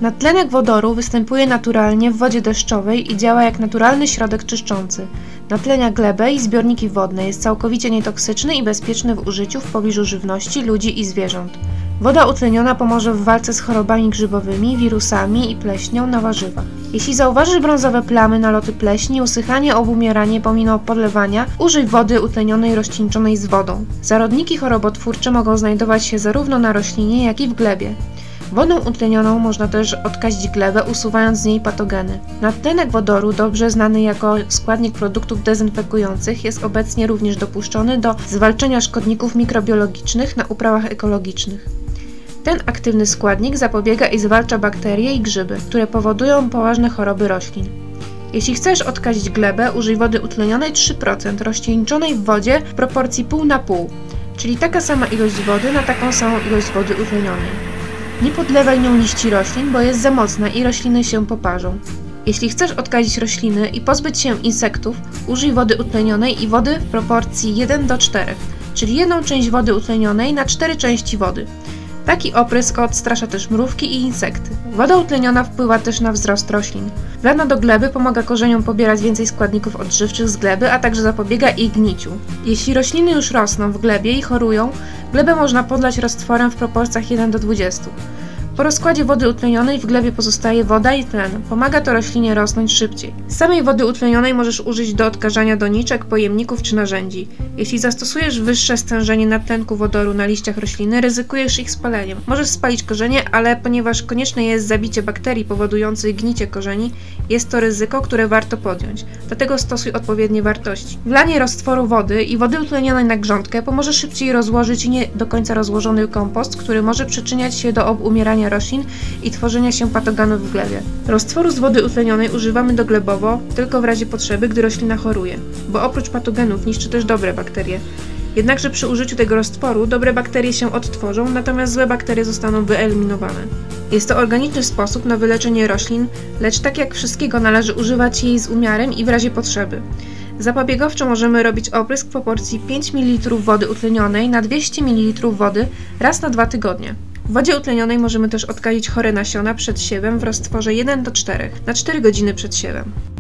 Nadtlenek wodoru występuje naturalnie w wodzie deszczowej i działa jak naturalny środek czyszczący. Natlenia glebę i zbiorniki wodne, jest całkowicie nietoksyczny i bezpieczny w użyciu w pobliżu żywności, ludzi i zwierząt. Woda utleniona pomoże w walce z chorobami grzybowymi, wirusami i pleśnią na warzywach. Jeśli zauważysz brązowe plamy, naloty pleśni, usychanie, obumieranie pomimo podlewania, użyj wody utlenionej rozcieńczonej z wodą. Zarodniki chorobotwórcze mogą znajdować się zarówno na roślinie, jak i w glebie. Wodą utlenioną można też odkazić glebę, usuwając z niej patogeny. Nadtlenek wodoru, dobrze znany jako składnik produktów dezynfekujących, jest obecnie również dopuszczony do zwalczania szkodników mikrobiologicznych na uprawach ekologicznych. Ten aktywny składnik zapobiega i zwalcza bakterie i grzyby, które powodują poważne choroby roślin. Jeśli chcesz odkazić glebę, użyj wody utlenionej 3%, rozcieńczonej w wodzie w proporcji pół na pół, czyli taka sama ilość wody na taką samą ilość wody utlenionej. Nie podlewaj nią liści roślin, bo jest za mocna i rośliny się poparzą. Jeśli chcesz odkazić rośliny i pozbyć się insektów, użyj wody utlenionej i wody w proporcji 1:4, czyli 1 część wody utlenionej na 4 części wody. Taki oprysk odstrasza też mrówki i insekty. Woda utleniona wpływa też na wzrost roślin. Wlana do gleby pomaga korzeniom pobierać więcej składników odżywczych z gleby, a także zapobiega ich gniciu. Jeśli rośliny już rosną w glebie i chorują, glebę można podlać roztworem w proporcjach 1:20. Po rozkładzie wody utlenionej w glebie pozostaje woda i tlen. Pomaga to roślinie rosnąć szybciej. Samej wody utlenionej możesz użyć do odkażania doniczek, pojemników czy narzędzi. Jeśli zastosujesz wyższe stężenie nadtlenku wodoru na liściach rośliny, ryzykujesz ich spaleniem. Możesz spalić korzenie, ale ponieważ konieczne jest zabicie bakterii powodujących gnicie korzeni, jest to ryzyko, które warto podjąć. Dlatego stosuj odpowiednie wartości. Wlanie roztworu wody i wody utlenionej na grządkę pomoże szybciej rozłożyć nie do końca rozłożony kompost, który może przyczyniać się do obumierania roślin i tworzenia się patogenów w glebie. Roztworu z wody utlenionej używamy doglebowo tylko w razie potrzeby, gdy roślina choruje, bo oprócz patogenów niszczy też dobre bakterie. Jednakże przy użyciu tego roztworu dobre bakterie się odtworzą, natomiast złe bakterie zostaną wyeliminowane. Jest to organiczny sposób na wyleczenie roślin, lecz tak jak wszystkiego należy używać jej z umiarem i w razie potrzeby. Zapobiegawczo możemy robić oprysk w proporcji 5 ml wody utlenionej na 200 ml wody raz na 2 tygodnie. W wodzie utlenionej możemy też odkazić chore nasiona przed siewem w roztworze 1:4 na 4 godziny przed siewem.